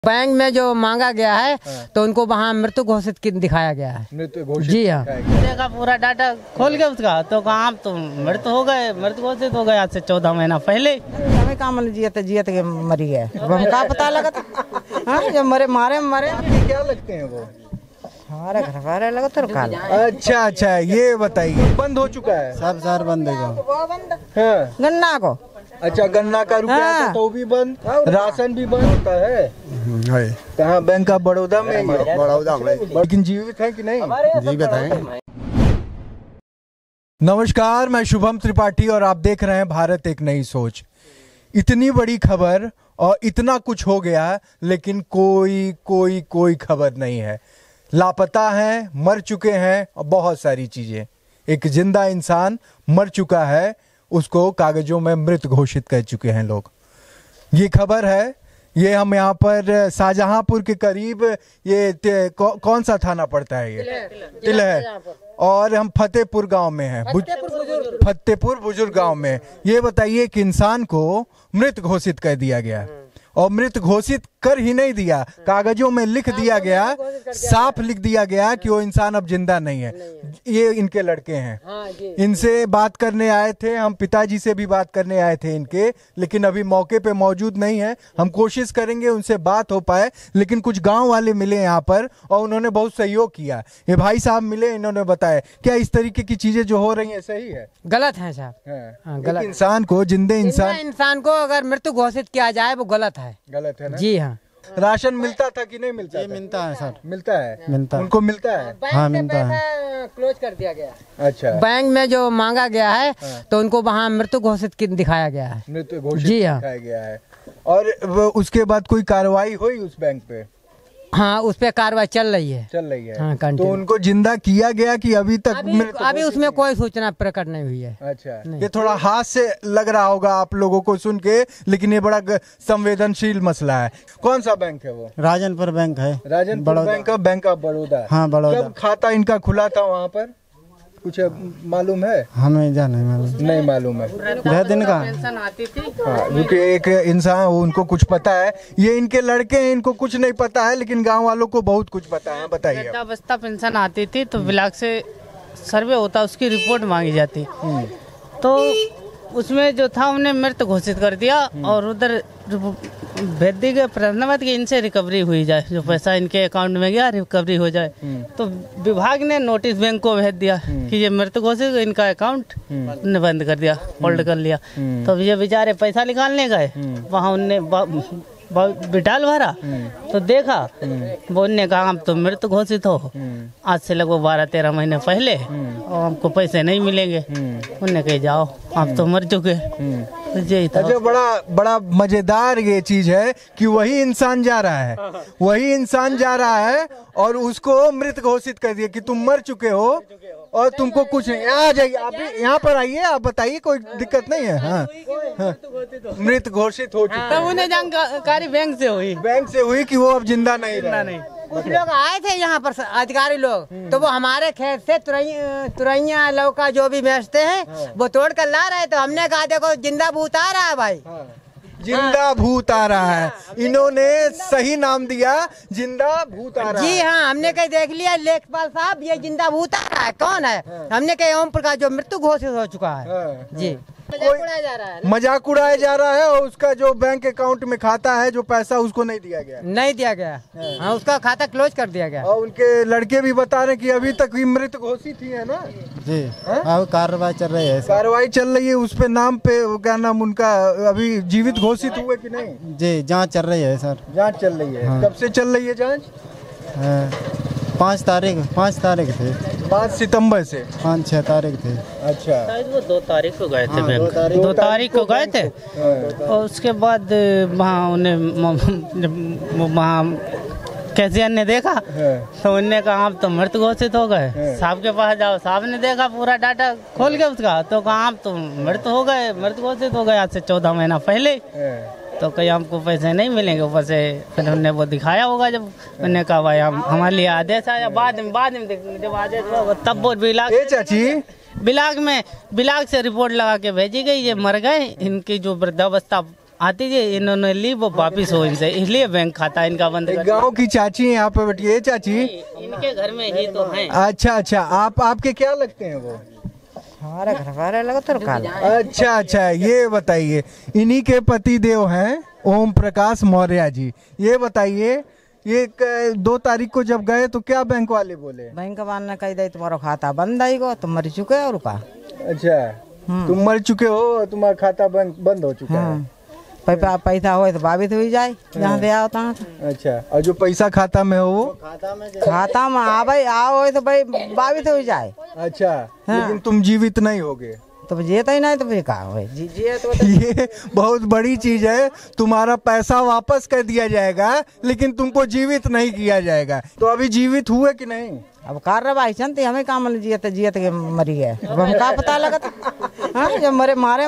Bank में जो मांगा गया है तो उनको वहाँ मृत्यु घोषित दिखाया गया है। मृत्यु घोषित जी हाँ, देखा पूरा डाटा खोल के उसका तो कहाँ तो मृत्यु हो गए, मृत्यु घोषित हो गए आज से 14 महीना पहले। हमें काम जियत के मरी गए, हमका पता लगा था। हाँ, जब मरे क्या लगते हैं वो? हमारे घर वाले लगा तो काल। अच्छा, ये बताइए बंद हो चुका है? सब शहर बंद है। हाँ। गन्ना को अच्छा, गन्ना का रुपया हाँ। तो भी बंद, राशन भी बंद होता है। कहाँ? बैंक ऑफ बड़ौदा में। बड़ौदा में। लेकिन जीवित है कि नहीं? जीवित है। नमस्कार, मैं शुभम त्रिपाठी और आप देख रहे हैं भारत एक नई सोच। इतनी बड़ी खबर और इतना कुछ हो गया, लेकिन कोई खबर नहीं है। लापता हैं, मर चुके हैं और बहुत सारी चीजें। एक जिंदा इंसान मर चुका है, उसको कागजों में मृत घोषित कर चुके हैं लोग। ये खबर है, ये हम यहाँ पर शाहजहांपुर के करीब, ये कौन सा थाना पड़ता है? ये तिलहर। और हम फतेहपुर गांव में हैं, फतेहपुर बुजुर्ग गांव में। ये बताइए कि इंसान को मृत घोषित कर दिया गया, और मृत घोषित कर ही नहीं दिया, कागजों में लिख दिया गया, साफ लिख दिया गया कि वो इंसान अब जिंदा नहीं है। ये इनके लड़के हैं, इनसे बात करने आए थे हम, पिताजी से भी बात करने आए थे इनके, लेकिन अभी मौके पे मौजूद नहीं है। हम कोशिश करेंगे उनसे बात हो पाए, लेकिन कुछ गांव वाले मिले यहाँ पर और उन्होंने बहुत सहयोग किया। ये भाई साहब मिले, इन्होंने बताया क्या इस तरीके की चीजें जो हो रही है सही है? गलत है साहब। गलत। इंसान को, जिंदे इंसान को अगर मृत्यु घोषित किया जाए वो गलत है। गलत है ना? जी हाँ। राशन मिलता था कि नहीं मिलता? मिलता है सर। मिलता है। मिलता है। उनको मिलता है? हाँ, मिलता है। क्लोज कर दिया गया। अच्छा, बैंक में जो मांगा गया है तो उनको वहाँ मृत्यु घोषित दिखाया गया है। मृत्यु घोषित जी हाँ। दिखाया गया है। और उसके बाद कोई कार्रवाई हुई उस बैंक पे? हाँ, उस पे कार्रवाई चल रही है। हाँ, तो continue। उनको जिंदा किया गया कि अभी तक? अभी उसमें कोई सूचना प्रकट नहीं हुई है। अच्छा, ये थोड़ा हाथ से लग रहा होगा आप लोगों को सुन के, लेकिन ये बड़ा संवेदनशील मसला है। कौन सा बैंक है वो? राजनपुर बैंक है। Rajanpur bank of Baroda. हाँ, बड़ौदा। कब खाता इनका खुला था वहाँ पर? कुछ मालूम है? हमें नहीं मालूम है। दिन का पेंशन आती थी। हाँ, क्योंकि एक इंसान, उनको कुछ पता है। ये इनके लड़के हैं, इनको कुछ नहीं पता है, लेकिन गांव वालों को बहुत कुछ पता है। बताइए। वृद्धावस्था पेंशन आती थी तो ब्लॉक से सर्वे होता, उसकी रिपोर्ट मांगी जाती, तो उसमें जो था उन्हें मृत घोषित कर दिया और उधर भेज दी गई प्रधानमंत्री की इनसे रिकवरी हुई जाए, जो पैसा इनके अकाउंट में गया रिकवरी हो जाए। तो विभाग ने नोटिस बैंक को भेज दिया कि ये मृत घोषित, इनका अकाउंट ने बंद कर दिया, होल्ड कर लिया। तो ये बेचारे पैसा निकालने गए, वहाँ उनने बिटाल भरा तो देखा, वो उनने कहा हम तो मृत घोषित हो आज से लगभग 12-13 महीने पहले, और हमको पैसे नहीं मिलेंगे। उनने कहे जाओ, आप तो मर चुके। अच्छा, बड़ा मजेदार ये चीज है कि वही इंसान जा रहा है और उसको मृत घोषित कर दिया कि तुम मर चुके हो और तुमको कुछ नहीं। आ जाइए, आप भी यहाँ पर आइए, आप बताइए, कोई दिक्कत नहीं है। हाँ, मृत घोषित हो चुका। तब उन्हें जानकारी बैंक से हुई कि वो अब जिंदा नहीं रहा। कुछ लोग आए थे यहाँ पर अधिकारी लोग, तो वो हमारे खेत से तुरैया लौका जो भी बेचते हैं वो तोड़ कर ला रहे, तो हमने कहा देखो जिंदा भूत आ रहा है भाई। जिंदा भूत आ रहा है, इन्होंने सही नाम दिया, जिंदा भूत आ रहा है। जी हाँ, हमने कहीं देख लिया लेखपाल साहब, ये जिंदा भूत आ रहा है। कौन है? हमने कहीं ओम प्रकाश, जो मृत्यु घोषित हो चुका है। जी, मजाक उड़ाया जा रहा है और उसका जो बैंक अकाउंट में खाता है, जो पैसा, उसको नहीं दिया गया। हाँ, उसका खाता क्लोज कर दिया गया। और उनके लड़के भी बता रहे कि अभी तक मृत घोषित ही है ना? जी, कार्रवाई चल रही है। उस पे नाम पे क्या नाम उनका, अभी जीवित घोषित हुए कि नहीं? जी, जाँच चल रही है सर। जाँच चल रही है। हाँ। कब से चल रही है जाँच? 5 तारीख थे। 5 सितंबर से 5-6 तारीख थे। अच्छा, वो 2 तारीख को गए थे बैंक। 2 तारीख को गए थे और उसके बाद वहाँ उन्हें कैशियर ने देखा तो उनने कहा आप तो मृत घोषित हो गए, साहब के पास जाओ। साहब ने देखा पूरा डाटा खोल के उसका, तो कहा आप तो मृत घोषित हो गए आज से 14 महीना पहले। तो कहीं हमको पैसे नहीं मिलेंगे ऊपर से। फिर उन्होंने वो दिखाया होगा, जब उन्होंने कहा भाई हम हमारे लिए आदेश आया, बाद में जब आदेश हुआ तब वो बिलाग से रिपोर्ट लगा के भेजी गई, ये मर गए, इनकी जो वृद्धावस्था आती जी इन्होंने ली वो वापिस हो इनसे, इसलिए बैंक खाता इनका बंद कर दिया। गांव की चाची है यहाँ पे बैठी है। चाची इनके घर में ही तो है। अच्छा अच्छा, आपके क्या लगते हैं वो? हमारे घर वाले लगा तो काला। अच्छा अच्छा, ये बताइए, इन्हीं के पति देव हैं ओम प्रकाश मौर्य जी। ये बताइए, ये 2 तारीख को जब गए तो क्या बैंक वाले बोले? बैंक वाले ने कही दे तुम्हारा खाता बंद आई गो, तुम मर चुके हो रुका। अच्छा, तुम मर चुके हो, तुम्हारा खाता बंद हो चुका है। पैसा हो तो बाबित हो जाए जहाँ से आओ तहाँ। अच्छा, और जो पैसा खाता में हो वो खाता में आओ तो भाई बाबित हो जाए। अच्छा, लेकिन तुम जीवित नहीं होगे तो जीता ही नहीं तो फिर कहा हुए ये बहुत बड़ी चीज है। तुम्हारा पैसा वापस कर दिया जाएगा लेकिन तुमको जीवित नहीं किया जाएगा। तो अभी जीवित हुए कि नहीं? अब कार्रवाई चलती हमें काम जियत के मरी गए, अब हम का पता लगा जब मारे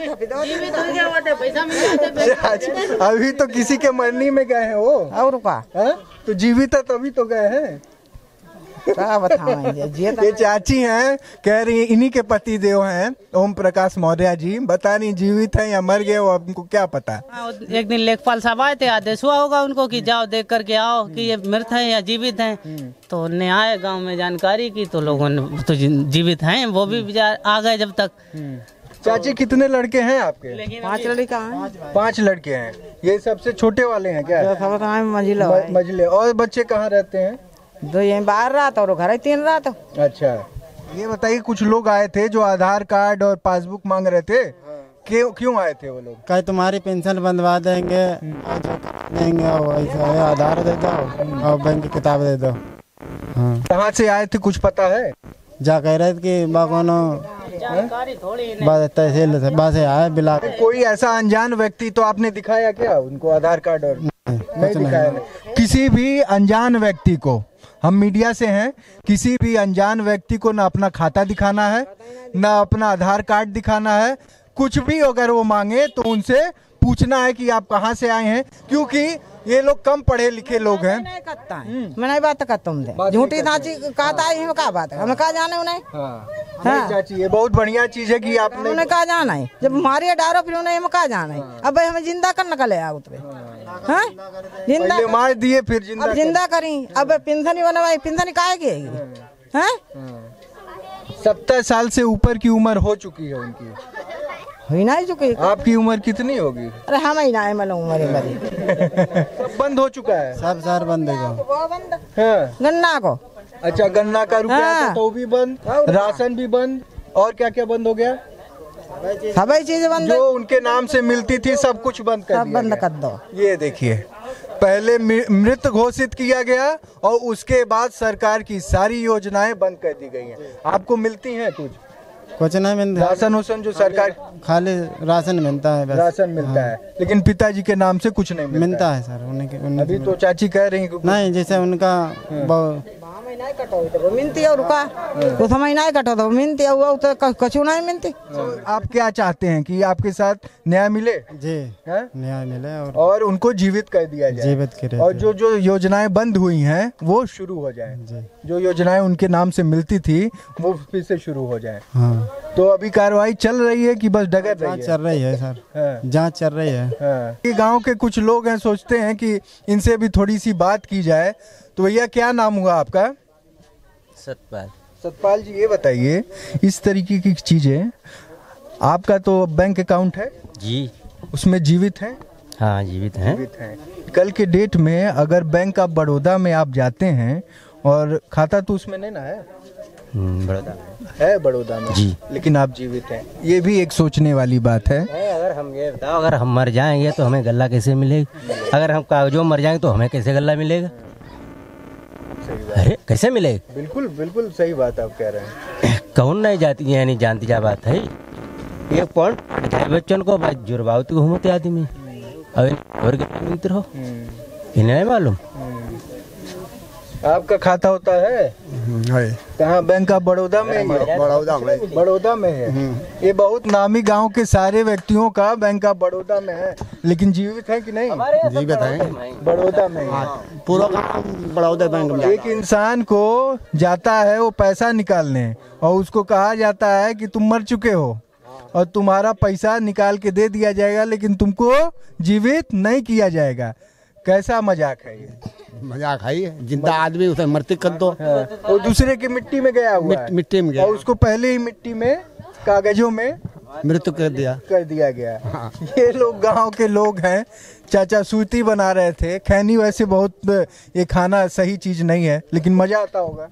अभी तो किसी के मरनी में गए हैं वो और का तो जीवित है तभी तो गए हैं। क्या बताएं ये चाची हैं, कह रही है इन्हीं के पति देव हैं ओम प्रकाश मौर्य जी। बता नहीं जीवित है या मर गए वो हमको क्या पता। एक दिन लेखपाल साहब आए थे, आदेश हुआ होगा उनको कि जाओ देख करके आओ कि ये मृत है या जीवित हैं। तो उन्हें आए गांव में जानकारी की तो लोगों ने तो जीवित हैं, वो भी आ गए जब तक। चाची कितने लड़के हैं आपके? 5 लड़का हैं। 5 लड़के हैं। ये सबसे छोटे वाले हैं क्या? मंजिले। और बच्चे कहाँ रहते हैं? 2 यहीं बाहर रात और घर 3 रात। अच्छा, ये बताइए, कुछ लोग आए थे जो आधार कार्ड और पासबुक मांग रहे थे, क्यों आए थे वो लोग? कहीं तुम्हारी पेंशन बंधवा देंगे और जो देंगे वैसा आधार दे दो और बैंक की किताब दे दो। हाँ। कहाँ से आए थे कुछ पता है? जा कह रहे थे कि बागोनो तहसील से बस आए बिला। कोई ऐसा अनजान व्यक्ति तो आपने दिखाया क्या उनको आधार कार्ड? और नहीं दिखाया। किसी भी अनजान व्यक्ति को, हम मीडिया से हैं, किसी भी अनजान व्यक्ति को ना अपना खाता दिखाना है ना अपना आधार कार्ड दिखाना है। कुछ भी अगर वो मांगे तो उनसे पूछना है कि आप कहाँ से आए हैं, क्योंकि ये लोग कम पढ़े लिखे लोग हैं। मैं नहीं बात करता हूँ, झूठी सांची कहता है, क्या बात है, हमें कहा जाने उन्हें। हाँ। चाची ये बहुत बढ़िया चीज है कि आपने उन्हें कहा जाना है, जब मारिए डारो फिर उन्हें कहा जाना है। अब भाई हमें जिंदा करने का ले आओ जिंदा मार दिए फिर जिंदा करी। अब पेंशन बनवाई, पेंशन काहे की है? 70 साल से ऊपर की उम्र हो चुकी है उनकी। हुई नहीं चुकी। आपकी उम्र कितनी होगी? अरे हम ही ना उम्र सब बंद हो चुका है। सब सार बंद है। गन्ना को। अच्छा, गन्ना का रुपया था तो भी बंद, राशन भी बंद, और क्या क्या बंद हो गया? सब चीज बंद, जो उनके नाम से मिलती थी सब कुछ बंद कर दिया। बंद कर दो। ये देखिए, पहले मृत घोषित किया गया और उसके बाद सरकार की सारी योजनाएं बंद कर दी गई हैं। आपको मिलती हैं कुछ नहीं मिलता? राशन जो सरकार, खाली राशन मिलता है बस। राशन मिलता है, लेकिन पिताजी के नाम से कुछ नहीं मिलता है सर। उन्हें अभी तो चाची कह रही है नहीं, जैसे उनका मिलती और रुका तो समय नहीं कटो तो मिलती तो कछु नहीं मिलती। आप क्या चाहते हैं कि आपके साथ न्याय मिले? जी, न्याय मिले और उनको जीवित कर दिया जाए, जीवित करे, और जो योजनाएं बंद हुई हैं वो शुरू हो जाए। जो योजनाएं उनके नाम से मिलती थी वो फिर से शुरू हो जाए। हाँ। तो अभी कार्रवाई चल रही है कि बस डगर रही है? चल रही है सर, जांच चल रही है। गांव के कुछ लोग हैं, सोचते हैं कि इनसे भी थोड़ी सी बात की जाए। तो भैया क्या नाम हुआ आपका? सतपाल जी, ये बताइए, इस तरीके की चीजें, आपका तो बैंक अकाउंट है जी, उसमें जीवित है? हाँ, जीवित हैं। कल के डेट में अगर बैंक ऑफ बड़ौदा में आप जाते हैं और खाता तो उसमें नहीं ना है? बड़ौदा है, बड़ौदा में जी, लेकिन आप जीवित हैं। ये भी एक सोचने वाली बात है। अगर हम ये बताओ, अगर हम मर जाएंगे तो हमें गल्ला कैसे मिलेगा? अगर हम कागजों मर जाएंगे तो हमें कैसे गल्ला मिलेगा? अरे कैसे मिलेगा? बिल्कुल बिल्कुल सही बात आप कह रहे हैं। कौन नहीं जाती है, नहीं जानती क्या बात है। ये कौन बच्चन को जुर्बावती घूमते आदमी और मिलते रहो, इन्हें नहीं मालूम। आपका खाता होता है कहाँ? बैंक ऑफ बड़ौदा में? बड़ौदा में है। ये बहुत नामी गांव के सारे व्यक्तियों का बैंक ऑफ बड़ौदा में है, लेकिन जीवित है कि नहीं? जीवित है, बड़ौदा में पूरा बड़ौदा बैंक में। एक इंसान को जाता है वो पैसा निकालने और उसको कहा जाता है कि तुम मर चुके हो, और तुम्हारा पैसा निकाल के दे दिया जाएगा, लेकिन तुमको जीवित नहीं किया जाएगा। कैसा मजाक है ये? मजाक है ये, जिंदा आदमी उसे मृत्यु कर दो। वो दूसरे की मिट्टी में गया हुआ है। मिट्टी में गया और उसको पहले ही मिट्टी में कागजों में मृत्यु कर दिया गया। हाँ। ये लोग गांव के लोग हैं। चाचा सूती बना रहे थे। खैनी वैसे बहुत ये खाना सही चीज नहीं है, लेकिन मजा आता होगा।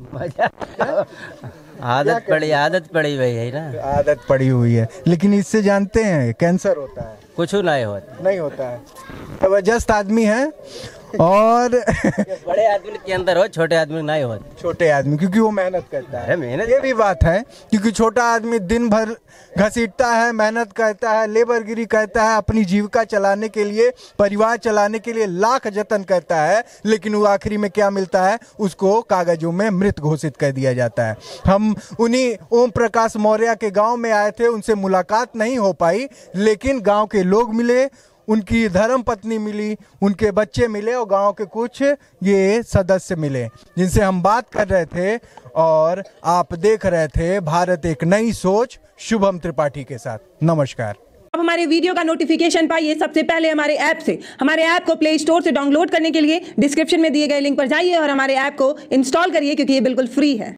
आदत पड़ी हुई है ना, आदत पड़ी हुई है। लेकिन इससे जानते हैं कैंसर होता है? कुछ नहीं होता है। जबरदस्त आदमी है। और बड़े आदमी के अंदर हो, छोटे आदमी नहीं हो। छोटे आदमी क्योंकि वो मेहनत करता है। मेहनत ये भी बात है, क्योंकि छोटा आदमी दिन भर घसीटता है, मेहनत करता है, लेबरगिरी करता है, अपनी जीविका चलाने के लिए, परिवार चलाने के लिए लाख जतन करता है, लेकिन वो आखिरी में क्या मिलता है? उसको कागजों में मृत घोषित कर दिया जाता है। हम उन्हीं ओम प्रकाश मौर्य के गांव में आए थे, उनसे मुलाकात नहीं हो पाई, लेकिन गांव के लोग मिले, उनकी धर्म पत्नी मिली, उनके बच्चे मिले और गांव के कुछ ये सदस्य मिले जिनसे हम बात कर रहे थे। और आप देख रहे थे भारत एक नई सोच, शुभम त्रिपाठी के साथ। नमस्कार। अब हमारे वीडियो का नोटिफिकेशन पाइए सबसे पहले हमारे ऐप से। हमारे ऐप को प्ले स्टोर से डाउनलोड करने के लिए डिस्क्रिप्शन में दिए गए लिंक पर जाइए और हमारे ऐप को इंस्टॉल करिए, क्योंकि ये बिल्कुल फ्री है।